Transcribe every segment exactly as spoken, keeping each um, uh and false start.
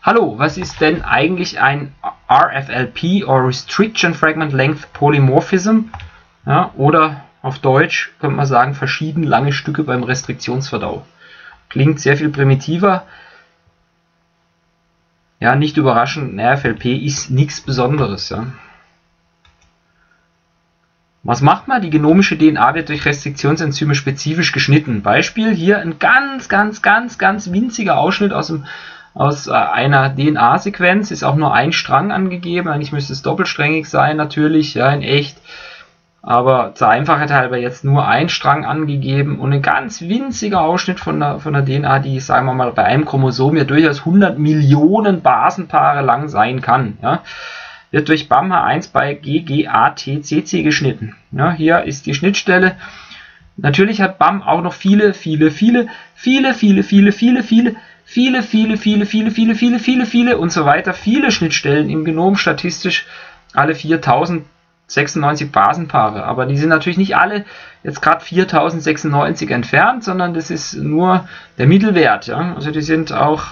Hallo, was ist denn eigentlich ein R F L P oder Restriction Fragment Length Polymorphism? Ja, oder auf Deutsch könnte man sagen, verschieden lange Stücke beim Restriktionsverdau. Klingt sehr viel primitiver. Ja, nicht überraschend, ein R F L P ist nichts Besonderes. Ja. Was macht man? Die genomische D N A wird durch Restriktionsenzyme spezifisch geschnitten. Beispiel hier ein ganz, ganz, ganz, ganz winziger Ausschnitt aus, dem, aus äh, einer D N A-Sequenz. Ist auch nur ein Strang angegeben. Eigentlich müsste es doppelsträngig sein, natürlich, ja, in echt. Aber zur Einfachheit halber jetzt nur ein Strang angegeben und ein ganz winziger Ausschnitt von der, von der D N A, die, sagen wir mal, bei einem Chromosom ja durchaus hundert Millionen Basenpaare lang sein kann. Ja. Wird durch B A M H eins bei G G A T C C geschnitten. Ja, hier ist die Schnittstelle. Natürlich hat B A M auch noch viele, viele, viele, viele, viele, viele, viele, viele, viele, viele, viele, viele, viele, viele, viele, viele und so weiter, viele Schnittstellen im Genom, statistisch alle viertausendsechsundneunzig Basenpaare. Aber die sind natürlich nicht alle jetzt gerade viertausendsechsundneunzig entfernt, sondern das ist nur der Mittelwert. Ja? Also die sind auch,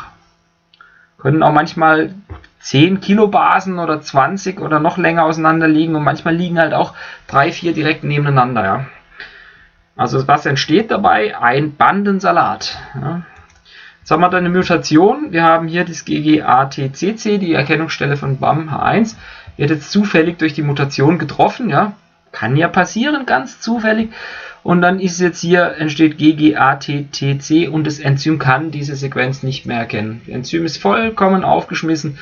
können auch manchmal zehn Kilobasen oder zwanzig oder noch länger auseinander liegen und manchmal liegen halt auch drei, vier direkt nebeneinander. Ja. Also was entsteht dabei? Ein Bandensalat. Ja. Jetzt haben wir dann eine Mutation. Wir haben hier das G G A T C C, die Erkennungsstelle von B A M H eins, wird jetzt zufällig durch die Mutation getroffen. Ja. Kann ja passieren, ganz zufällig. Und dann ist jetzt hier, entsteht G G A T T C und das Enzym kann diese Sequenz nicht mehr erkennen. Das Enzym ist vollkommen aufgeschmissen.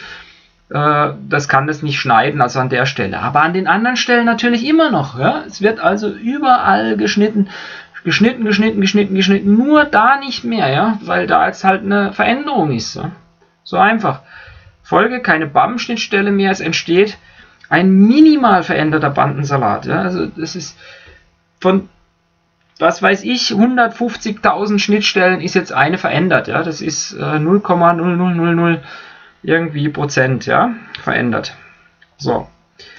Das kann das nicht schneiden, also an der Stelle. Aber an den anderen Stellen natürlich immer noch. Ja? Es wird also überall geschnitten, geschnitten, geschnitten, geschnitten, geschnitten. Nur da nicht mehr, ja? Weil da jetzt halt eine Veränderung ist. Ja? So einfach. Folge, keine B A M-Schnittstelle mehr. Es entsteht ein minimal veränderter Bandensalat. Ja? Also das ist von, was weiß ich, hundertfünfzigtausend Schnittstellen ist jetzt eine verändert. Ja? Das ist äh, null Komma null null null null irgendwie Prozent, ja, verändert. So.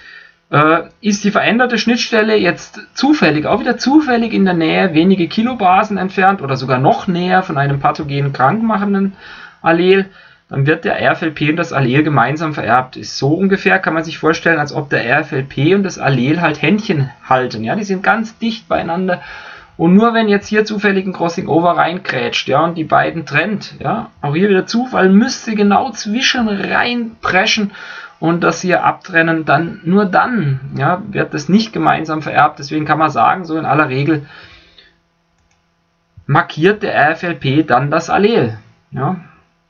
Äh, ist die veränderte Schnittstelle jetzt zufällig, auch wieder zufällig in der Nähe, wenige Kilobasen entfernt oder sogar noch näher von einem pathogenen krankmachenden Allel, dann wird der R F L P und das Allel gemeinsam vererbt. Ist so ungefähr, kann man sich vorstellen, als ob der R F L P und das Allel halt Händchen halten. Ja, die sind ganz dicht beieinander. Und nur wenn jetzt hier zufällig ein Crossing Over reinkrätscht, ja, und die beiden trennt, ja, auch hier wieder Zufall, müsste genau zwischen reinpreschen und das hier abtrennen, dann, nur dann, ja, wird das nicht gemeinsam vererbt. Deswegen kann man sagen, so in aller Regel markiert der R F L P dann das Allel, ja.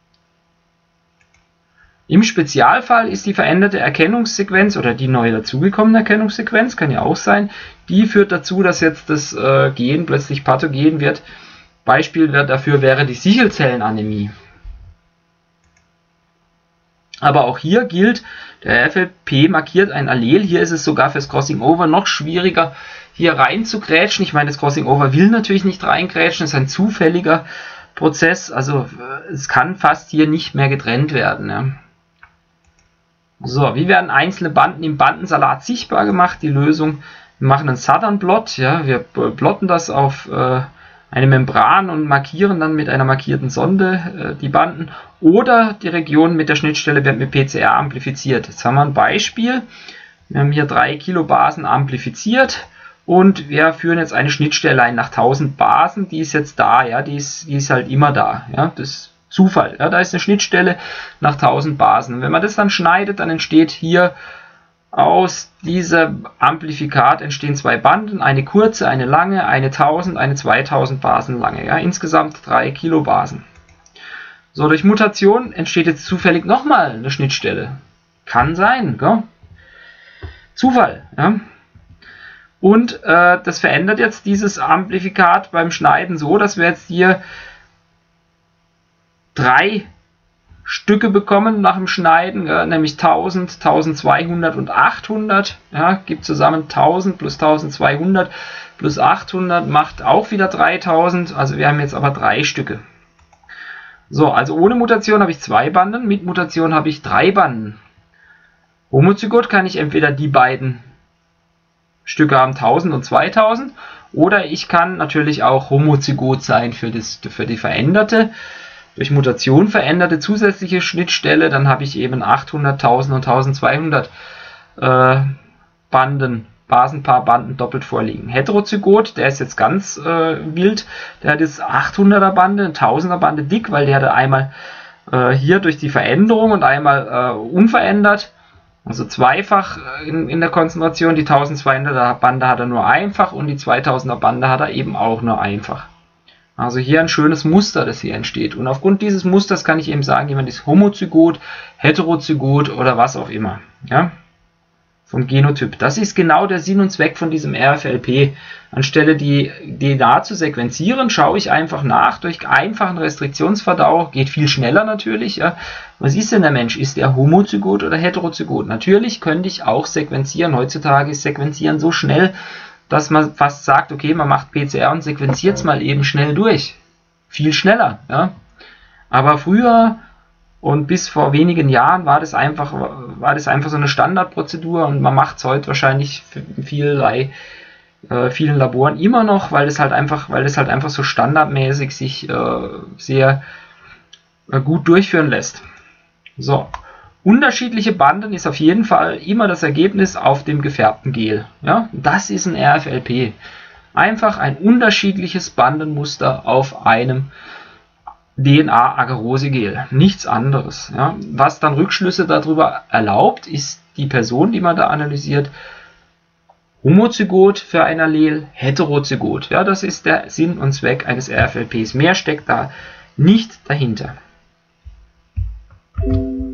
Im Spezialfall ist die veränderte Erkennungssequenz oder die neu dazugekommene Erkennungssequenz, kann ja auch sein, die führt dazu, dass jetzt das äh, Gen plötzlich pathogen wird. Beispiel dafür wäre die Sichelzellenanämie. Aber auch hier gilt, der R F L P markiert ein Allel. Hier ist es sogar fürs Crossing Over noch schwieriger, hier rein zu grätschen. Ich meine, das Crossing Over will natürlich nicht reingrätschen, es ist ein zufälliger Prozess. Also es kann fast hier nicht mehr getrennt werden. Ja. So, wie werden einzelne Banden im Bandensalat sichtbar gemacht? Die Lösung, wir machen einen Southern Blot, ja, wir plotten das auf äh, eine Membran und markieren dann mit einer markierten Sonde äh, die Banden. Oder die Region mit der Schnittstelle wird mit P C R amplifiziert. Jetzt haben wir ein Beispiel. Wir haben hier drei Kilobasen amplifiziert und wir führen jetzt eine Schnittstelle ein nach tausend Basen. Die ist jetzt da, ja, die ist, die ist halt immer da. Ja, das Zufall. Ja, da ist eine Schnittstelle nach tausend Basen. Und wenn man das dann schneidet, dann entsteht hier aus diesem Amplifikat entstehen zwei Banden, eine kurze, eine lange, eine tausend, eine zweitausend Basen lange. Ja, insgesamt drei Kilobasen. So, durch Mutation entsteht jetzt zufällig nochmal eine Schnittstelle. Kann sein, gell? Zufall. Ja? Und äh, das verändert jetzt dieses Amplifikat beim Schneiden so, dass wir jetzt hier drei Stücke bekommen nach dem Schneiden, ja, nämlich tausend, eintausendzweihundert und achthundert. Ja, gibt zusammen tausend plus eintausendzweihundert plus achthundert macht auch wieder dreitausend. Also wir haben jetzt aber drei Stücke. So, also ohne Mutation habe ich zwei Banden, mit Mutation habe ich drei Banden. Homozygot kann ich entweder die beiden Stücke haben, tausend und zweitausend, oder ich kann natürlich auch Homozygot sein für, das, für die veränderte durch Mutation veränderte zusätzliche Schnittstelle, dann habe ich eben achthundert, tausend und tausendzweihundert äh, Banden, Basenpaarbanden doppelt vorliegen. Heterozygot, der ist jetzt ganz äh, wild, der hat jetzt achthunderter Bande, tausender Bande dick, weil der hatte einmal äh, hier durch die Veränderung und einmal äh, unverändert, also zweifach in, in der Konzentration. Die tausendzweihunderter Bande hat er nur einfach und die zweitausender Bande hat er eben auch nur einfach. Also hier ein schönes Muster, das hier entsteht. Und aufgrund dieses Musters kann ich eben sagen, jemand ist homozygot, heterozygot oder was auch immer. Ja? Vom Genotyp. Das ist genau der Sinn und Zweck von diesem R F L P. Anstelle die D N A zu sequenzieren, schaue ich einfach nach durch einfachen Restriktionsverdauer. Geht viel schneller natürlich. Ja. Was ist denn der Mensch? Ist er homozygot oder heterozygot? Natürlich könnte ich auch sequenzieren. Heutzutage ist Sequenzieren so schnell, dass man fast sagt, okay, man macht P C R und sequenziert es mal eben schnell durch. Viel schneller. Ja. Aber früher und bis vor wenigen Jahren war das einfach, war das einfach so eine Standardprozedur und man macht es heute wahrscheinlich in vielerlei, äh, vielen Laboren immer noch, weil das halt einfach, weil das halt einfach so standardmäßig sich äh, sehr äh, gut durchführen lässt. So, unterschiedliche Banden ist auf jeden Fall immer das Ergebnis auf dem gefärbten Gel. Ja, das ist ein R F L P. Einfach ein unterschiedliches Bandenmuster auf einem D N A-Agarose-Gel, nichts anderes. Ja. Was dann Rückschlüsse darüber erlaubt, ist die Person, die man da analysiert, homozygot für ein Allel, heterozygot. Ja, das ist der Sinn und Zweck eines R F L Ps. Mehr steckt da nicht dahinter.